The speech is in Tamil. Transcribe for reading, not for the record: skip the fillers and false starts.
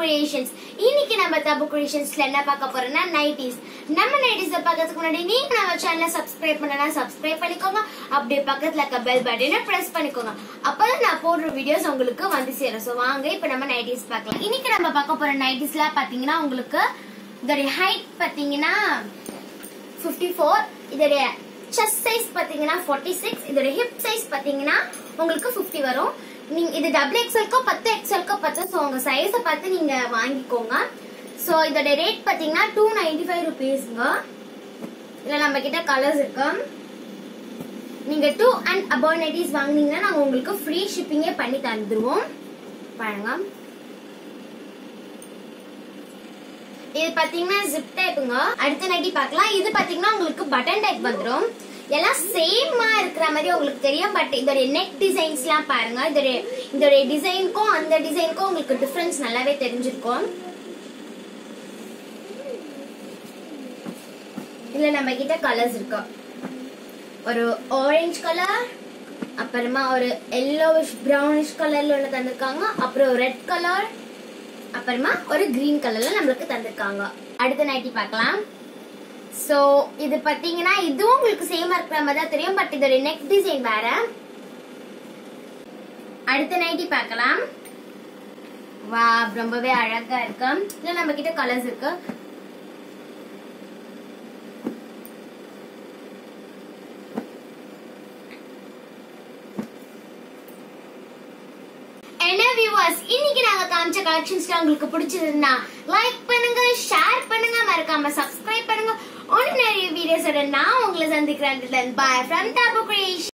Creations. இன்னைக்கு நம்ம Tabu Creationsல என்ன பார்க்க போறோம்னா நைட்டிஸ். நம்ம நைட்டிஸ பார்க்கிறதுக்கு முன்னாடி நீங்க நம்ம சேனலை சப்ஸ்கிரைப் பண்ணனா சப்ஸ்கிரைப் பண்ணிக்கோங்க. அப்படியே பக்கத்துல இருக்க பெல் பட்டனை பிரஸ் பண்ணிக்கோங்க. அப்பதான் நான் போடுற வீடியோஸ் உங்களுக்கு வந்து சேரும். சோ வாங்க இப்போ நம்ம நைட்டிஸ் பார்க்கலாம். இன்னைக்கு நம்ம பார்க்க போற நைட்டிஸ்ல பாத்தீங்கன்னா உங்களுக்கு இதோட ஹைட் பாத்தீங்கன்னா 54, இதோட chest size பாத்தீங்கன்னா 46, இதோட hip size பாத்தீங்கன்னா உங்களுக்கு 50 வரும். நீங்க இது டபுள் எக்ஸ்எல்க்கோ 10XLக்கோ 10, சோ உங்க சைஸை பார்த்து நீங்க வாங்கிக்கோங்க. சோ இதோட ரேட் பாத்தீங்கன்னா 295 ரூபீஸ்ங்க. இதுல நம்ம கிட்ட கலர்ஸ் இருக்கு. நீங்க 2 and above நைட்டிஸ் வாங்குனீங்கன்னா நாங்க உங்களுக்கு ஃப்ரீ ஷிப்பிங்கே பண்ணி தந்துருவோம். பாருங்க, இது பாத்தீங்கன்னா ஜிப் டைப்புங்க. அடுத்த நைட்டி பார்க்கலாம். இது பாத்தீங்கன்னா உங்களுக்கு பட்டன் டைப் வந்துரும். எல்லாம் சேமா இருக்கிற மாதிரி உங்களுக்கு தெரியும். பட் இதோட நெக் டிசைன்ஸ் எல்லாம் பாருங்க. இதோட டிசைனுக்கும் அந்த டிசைனுக்கும் உங்களுக்கு டிஃபரன்ஸ் நல்லாவே தெரிஞ்சிருக்கும். இதுல நம்ம கிட்ட கலர்ஸ் இருக்கு. ஒரு ஆரஞ்சு கலர், அப்புறமா ஒரு எல்லோவிஷ் பிரவுனிஷ் கலர்ல ஒண்ணு தந்திருக்காங்க, அப்புறம் ரெட் கலர், அப்புறமா ஒரு கிரீன் கலர்ல நம்மளுக்கு தந்திருக்காங்க. அடுத்த நைட்டி பார்க்கலாம். சோ இது பாத்தீங்கன்னா இதுவும் உங்களுக்கு சேமா இருக்கிற மாதிரி தான் தெரியும். பட் இதோட நெக் டிசைன் வேற. அடுத்த நைட்டி பார்க்கலாம். வா, ரொம்பவே அழகா இருக்கு. இதுல நம்ம கிட்ட கலர்ஸ் இருக்கு. இன்னைக்கு நாங்க காமிச்ச கலெக்ஷன்ஸ்ல உங்களுக்கு பிடிச்சிருந்தா லைக் பண்ணுங்க, ஷேர் பண்ணுங்க, மறக்காம சப்ஸ்கிரைப் பண்ணுங்க. இன்னும் நிறைய வீடியோஸோட நான் உங்களை சந்திக்கிறேன். Bye from Tabu Creations.